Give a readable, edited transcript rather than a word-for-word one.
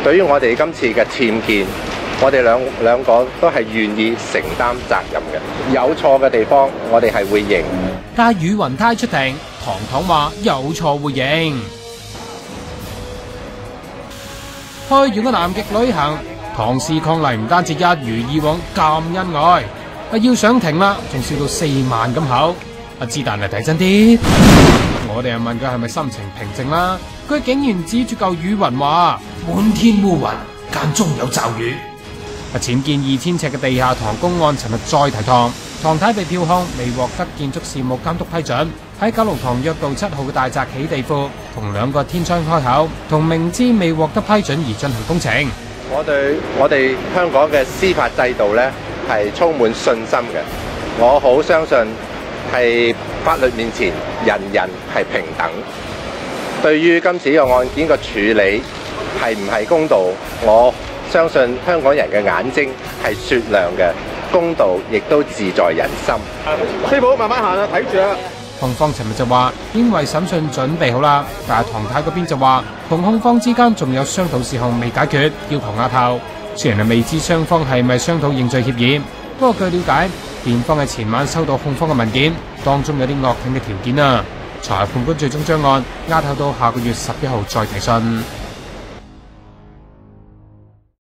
對於我哋今次嘅僭建，我哋兩個都係願意承擔責任嘅。有錯嘅地方，我哋係會認。 但宇雲泰出庭，堂堂話有錯會認。去完個南極旅行，唐氏伉儷唔單止一如以往咁恩愛，要上庭啦，仲笑到4萬咁口。之但係睇真啲，我哋又問佢係咪心情平靜啦，佢竟然指住嚿雨雲話：滿天烏雲，間中有驟雨。僭建2000尺嘅地下唐公案，尋日再提堂，唐太被票控未獲得建築事務監督批准，喺九龍塘約道7號嘅大宅起地庫同2個天窗開口，同明知未獲得批准而進行工程。 我對我哋香港嘅司法制度呢係充滿信心嘅，我好相信係法律面前人人係平等。對於今次呢個案件嘅處理係唔係公道，我相信香港人嘅眼睛係雪亮嘅，公道亦都自在人心。 師傅慢慢行啦，睇住啦。 控方尋日就話已經為審訊準備好啦，但係唐太嗰邊就話同控方之間仲有商討事項未解決，要求押後。雖然係未知雙方係咪商討認罪協議，不過據了解，辯方喺前晚收到控方嘅文件，當中有啲惡挺嘅條件啊。裁判官最終將案押後到下個月11號再提訊。